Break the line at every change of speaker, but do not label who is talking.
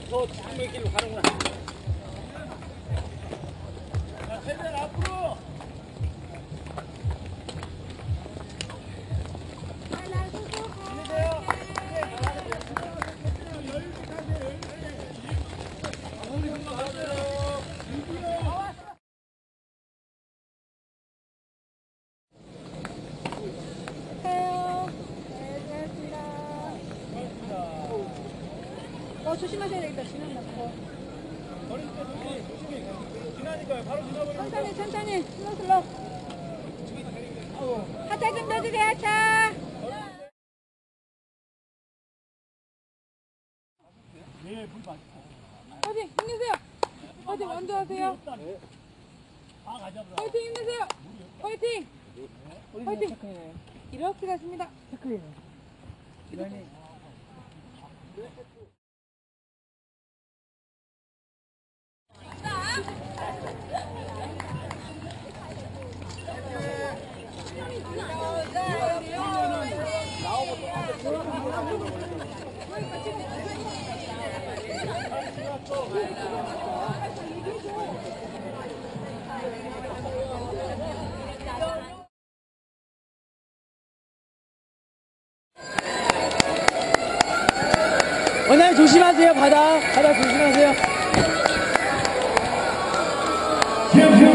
더 지금의 길로 가는구나. 자, 최대한 앞으로.
조심하셔야 되겠다. 지난다.
버릴 때 조심히. 지나니까요. 바로 지나버리면.
천천히. 슬로우. 하차 좀 넣어주세요. 하차.
네, 물 맛있어.
파이팅 힘내세요. 파이팅 먼저 하세요.
다 가져가.
파이팅 힘내세요. 파이팅. 파이팅. 이렇게 가십니다. 체크인.
원장님 조심하세요. 바다 조심하세요.